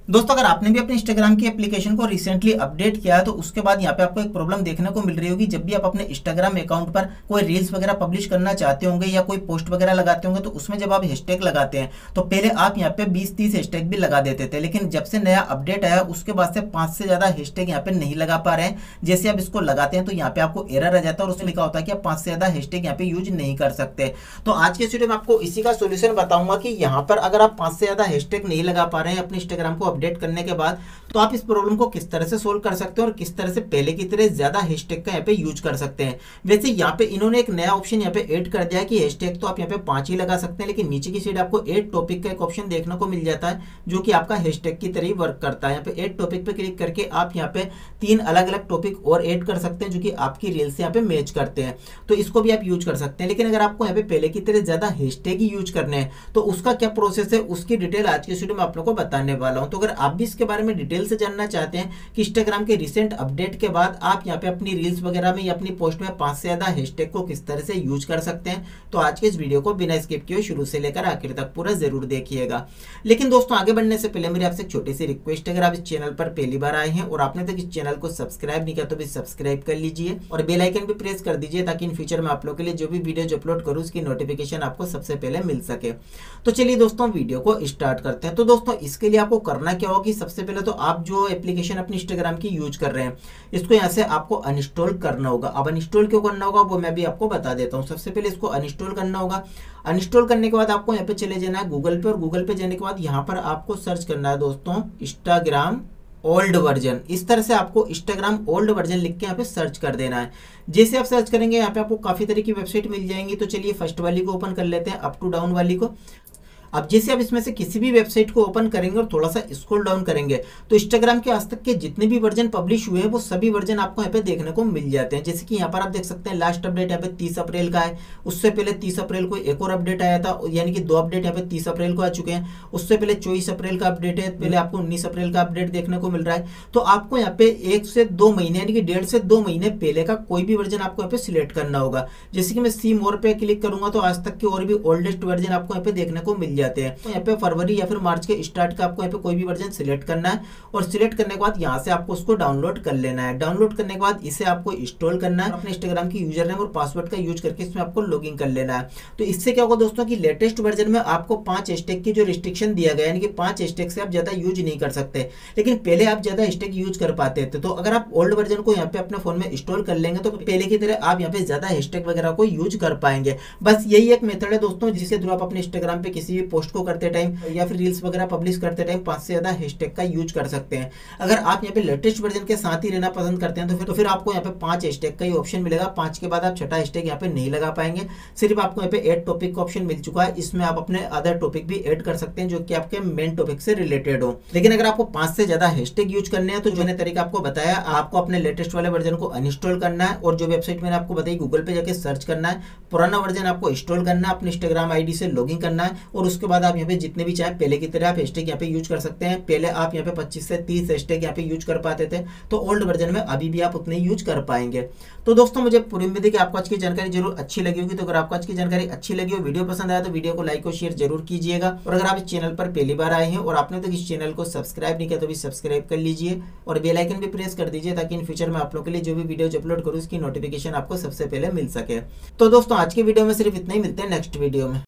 दोस्तों अगर आपने भी अपने इंस्टाग्राम की एप्लीकेशन को रिसेंटली अपडेट किया है तो उसके बाद यहाँ पे आपको एक प्रॉब्लम देखने को मिल रही होगी। जब भी आप अपने इंस्टाग्राम अकाउंट पर कोई रील्स वगैरह पब्लिश करना चाहते होंगे या कोई पोस्ट वगैरह लगाते होंगे तो उसमें जब आप हैशटैग लगाते हैं तो पहले आप यहाँ पे 20-30 हैशटैग भी लगा देते थे, लेकिन जब से नया अपडेट आया उसके बाद से 5 से ज्यादा हैशटैग यहाँ पे नहीं लगा पा रहे हैं। जैसे आप इसको लगाते हैं तो यहाँ पे आपको एरर आ जाता है और उसमें लिखा होता है कि आप 5 से ज्यादा हैशटैग यहाँ पे यूज नहीं कर सकते। तो आज के वीडियो में आपको इसी का सोल्यूशन बताऊंगा कि यहाँ पर अगर आप 5 से ज्यादा हैशटैग नहीं लगा पा रहे हैं अपने इंस्टाग्राम को अपडेट करने के बाद तो आप इस प्रॉब्लम को किस तरह से सोल्व कर सकते हैं और किस तरह से पहले की तरह ज्यादा हैशटैग का यहाँ पे यूज कर सकते हैं। वैसे यहाँ पे इन्होंने एक नया ऑप्शन यहाँ पे ऐड कर दिया है कि हैशटैग तो आप यहाँ पे 5 ही लगा सकते हैं, लेकिन नीचे की साइड आपको ऐड टॉपिक का एक ऑप्शन देखने को मिल जाता है जो कि आपका हैशटैग की तरह ही वर्क करता है। यहाँ पे ऐड टॉपिक पे क्लिक करके आप यहाँ पे 3 अलग अलग टॉपिक और ऐड कर सकते हैं जो कि आपकी रील से यहाँ पे मैच करते हैं, तो इसको भी आप यूज कर सकते हैं। लेकिन अगर आपको यहाँ पे पहले की तरह ज्यादा हैशटैग ही यूज करने हैं तो उसका क्या प्रोसेस है उसकी डिटेल आज के वीडियो में आप लोगों को बताने वाला हूँ। तो अगर आप भी इसके बारे में डिटेल से जानना चाहते हैं कि इंस्टाग्राम के रिसेंट अपडेट के बाद आप यहाँ पे अपनी रील्स वगैरह में या अपनी पोस्ट में 5 से ज्यादा हैशटैग को किस तरह से यूज कर सकते हैं, तो आज के इस वीडियो को बिना स्किप किए शुरू से लेकर आखिर तक पूरा जरूर देखिएगा। लेकिन दोस्तों आगे बढ़ने से पहले मेरी आपसे एक छोटी सी रिक्वेस्ट है, अगर आप इस चैनल पर पहली बार आए हैं और आपने तक इस चैनल को सब्सक्राइब नहीं किया तो भी सब्सक्राइब कर लीजिए और बेल आइकन भी प्रेस कर दीजिए ताकि इन फ्यूचर में आप लोग के लिए जो भी वीडियो अपलोड करूँ उसकी नोटिफिकेशन आपको सबसे पहले मिल सके। तो चलिए दोस्तों वीडियो को स्टार्ट करते हैं। तो दोस्तों इसके लिए आपको करना क्या होगा कि सबसे पहले तो आप जो एप्लीकेशन अपनी इंस्टाग्राम की यूज कर रहे हैं इसको यहाँ से आपको अनइंस्टॉल करना होगा। अब अनइंस्टॉल क्यों करना होगा वो मैं भी आपको बता देता हूँ। सबसे पहले इसको अनइंस्टॉल करना होगा। अनइंस्टॉल करने के बाद आपको यहाँ पे चले जाना है गूगल पे और गूगल पे जाने के बाद यहाँ पर आपको सर्च करना है दोस्तों इंस्टाग्राम ओल्ड वर्जन। इस तरह से आपको इंस्टाग्राम ओल्ड वर्जन लिख के यहाँ पे सर्च कर देना है। जैसे आप सर्च करेंगे यहाँ पे आपको काफी तरह की वेबसाइट मिल जाएंगी। तो चलिए फर्स्ट वाली को ओपन कर लेते हैं, अप टू डाउन वाली को। अब जैसे आप इसमें से किसी भी वेबसाइट को ओपन करेंगे और थोड़ा सा स्क्रॉल डाउन करेंगे तो इंस्टाग्राम के आज तक के जितने भी वर्जन पब्लिश हुए हैं वो सभी वर्जन आपको यहाँ पे देखने को मिल जाते हैं। जैसे कि यहाँ पर आप देख सकते हैं लास्ट अपडेट यहाँ पे 30 अप्रैल का है। उससे पहले 30 अप्रैल को एक और अपडेट आया था, यानी कि 2 अपडेट यहाँ पे 30 अप्रैल को आ चुके हैं। उससे पहले 24 अप्रैल का अपडेट है, पहले आपको 19 अप्रैल का अपडेट देखने को मिल रहा है। तो आपको यहाँ पे 1 से 2 महीने यानी कि 1.5 से 2 महीने पहले का कोई भी वर्जन आपको यहाँ पे सिलेक्ट करना होगा। जैसे कि मैं सी मोर पे क्लिक करूंगा तो आज तक के और भी ओल्डेस्ट वर्जन आपको यहाँ पे देखने को मिल जाते हैं। तो यहाँ पे फरवरी या फिर मार्च के स्टार्ट का आपको यहाँ पे कोई भी वर्जन सिलेक्ट करना है और सिलेक्ट करने के बाद यहाँ से आपको उसको डाउनलोड कर लेना है। डाउनलोड करने के बाद इसे आपको इंस्टॉल करना है, अपने इंस्टाग्राम की यूजर नेम और पासवर्ड का यूज करके इसमें आपको लॉगिन कर लेना है। तो इससे क्या होगा दोस्तों कि लेटेस्ट वर्जन में आपको 5 हैशटैग की जो रिस्ट्रिक्शन दिया गया यानी कि 5 हैशटैग से आप ज्यादा यूज नहीं कर सकते, लेकिन पहले आप ज्यादा हैशटैग यूज कर पाते थे। तो अगर आप ओल्ड वर्जन को यहाँ पे अपने फोन में इंस्टॉल कर लेंगे तो पहले की तरह आप यहाँ पे ज्यादा हैशटैग वगैरह को यूज कर पाएंगे। बस यही एक मेथड है दोस्तों जिसके थ्रू आप अपने इंस्टाग्राम पे किसी भी पोस्ट को करते टाइम या फिर रील्स वगैरह पब्लिश करते टाइम 5 से ज्यादा हैशटैग का यूज कर सकते हैं। अगर आप यहाँ पे लेटेस्ट वर्जन के साथ ही रहना पसंद करते हैं तो फिर आपको यहाँ पे 5 हैशटैग का ही ऑप्शन मिलेगा। 5 के बाद आप छठा हैशटैग यहाँ पे नहीं लगा पाएंगे। सिर्फ आपको यहाँ पे ऐड टॉपिक का ऑप्शन मिल चुका है, इसमें आप अपने अदर टॉपिक भी ऐड कर सकते हैं जो कि आपके मेन टॉपिक से रिलेटेड हो। लेकिन अगर आपको 5 से ज्यादा हैशटैग यूज करने हैं तो जो मैंने तरीका आपको बताया, आपको अपने लेटेस्ट वाले वर्जन को अनइंस्टॉल करना है और जो वेबसाइट मैंने आपको बताई गूगल पे जाके सर्च करना है, पुराना वर्जन आपको इंस्टॉल करना है, अपने इंस्टाग्राम आईडी से लॉगिन करना है और उसके बाद आप यहाँ पे जितने भी चाहे पहले की तरह आप हैशटैग यहाँ पे यूज कर सकते हैं। पहले आप यहाँ पे 25 से 30 हैशटैग यहाँ पे यूज कर पाते थे, तो ओल्ड वर्जन में अभी भी आप उतने यूज कर पाएंगे। तो दोस्तों मुझे पूरी उम्मीद है कि आपको आज की जानकारी जरूर अच्छी लगी होगी। तो अगर आपको आज की जानकारी अच्छी लगी हो, वीडियो पसंद आया तो वीडियो को लाइक और शेयर जरूर कीजिएगा। और अगर आप इस चैनल पर पहली बार आए हैं और आपने तो इस चैनल को सब्सक्राइब नहीं किया तो भी सब्सक्राइब कर लीजिए और बेल आइकन भी प्रेस कर दीजिए ताकि इन फ्यूचर में आप लोग के लिए जो भी वीडियो अपलोड करूँ उसकी नोटिफिकेशन आपको सबसे पहले मिल सके। तो दोस्तों आज के वीडियो में सिर्फ इतना ही, मिलते हैं नेक्स्ट वीडियो में।